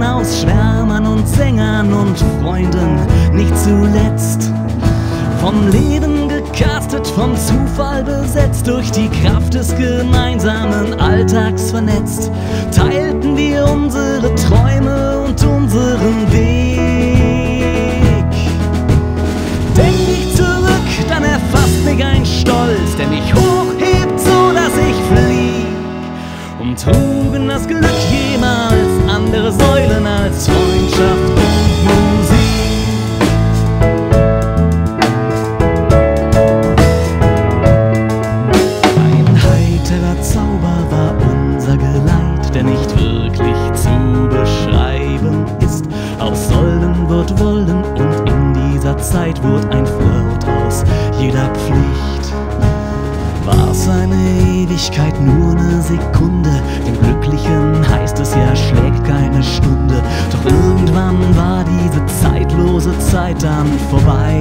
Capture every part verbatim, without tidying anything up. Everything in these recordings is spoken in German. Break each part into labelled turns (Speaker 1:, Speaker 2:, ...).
Speaker 1: aus Schwärmern und Sängern und Freunden, nicht zuletzt vom Leben gecastet, vom Zufall besetzt, durch die Kraft des gemeinsamen Alltags vernetzt, teilten wir unsere Träume und unseren Weg. Denk ich zurück, dann erfasst mich ein Stolz, der mich hochhebt, so dass ich flieg. Und trugen das Glück jemals andere Säulen als Freundschaft und Musik. Ein heiterer Zauber war unser Geleit, der nicht wirklich zu beschreiben ist. Aus Sollen wird Wollen und in dieser Zeit wird ein Flirt aus jeder Pflicht. War's eine Ewigkeit, nur eine Sekunde, dem Glücklichen heißt es ja, schlägt keine Stunde. Doch irgendwann war diese zeitlose Zeit dann vorbei.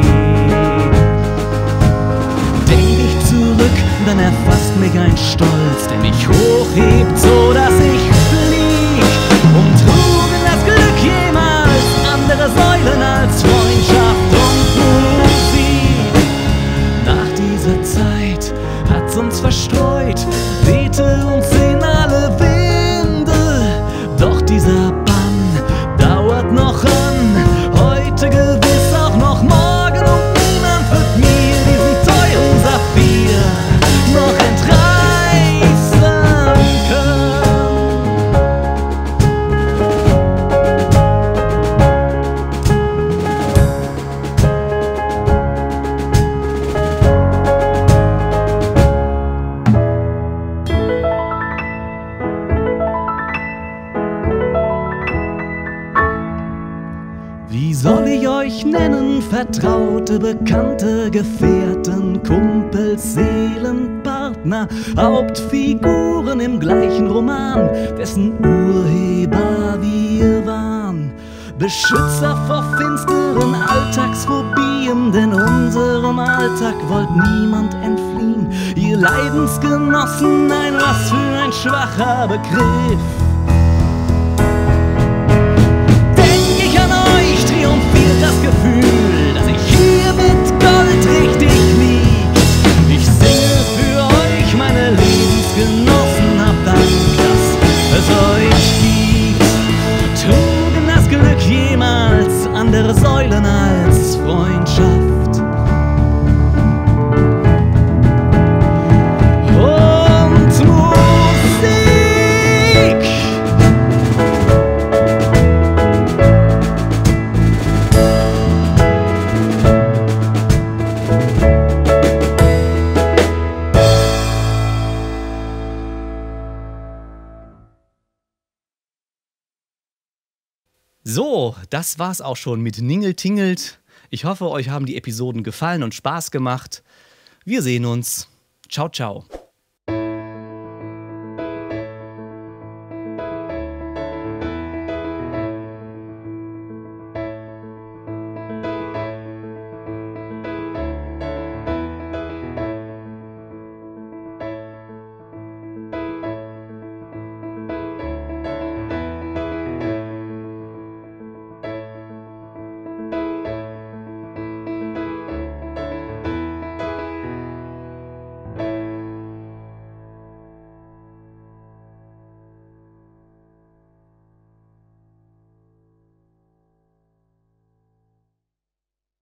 Speaker 1: Denk ich zurück, dann erfasst mich ein Stolz, der mich hochhebt, so dass ich flieg. Und trugen das Glück jemals andere Säulen als Freundschaft und Musik. Nach dieser Zeit hat's uns verstreut, wehte uns in alle Winde. Doch dieser Bann dauert noch an, heute gewiss auch noch morgen. Und niemand wird mir diesen teuren Saphir noch entreißen können. Wie soll ich euch nennen? Vertraute, Bekannte, Gefährten, Kumpels, Seelenpartner, Hauptfiguren im gleichen Roman, dessen Urheber wir waren. Beschützer vor finsteren Alltagsphobien, denn unserem Alltag wollt niemand entfliehen. Ihr Leidensgenossen, nein, was für ein schwacher Begriff. Triumphiert das Gefühl, dass ich hier mit Gold richtig lieg. Ich singe für euch, meine Lebensgenossen, hab Dank, dass es euch gibt. Trugen das Glück jemals andere Säulen als Freundschaft und Musik?
Speaker 2: So, das war's auch schon mit Ningeltingelt. Ich hoffe, euch haben die Episoden gefallen und Spaß gemacht. Wir sehen uns. Ciao, ciao.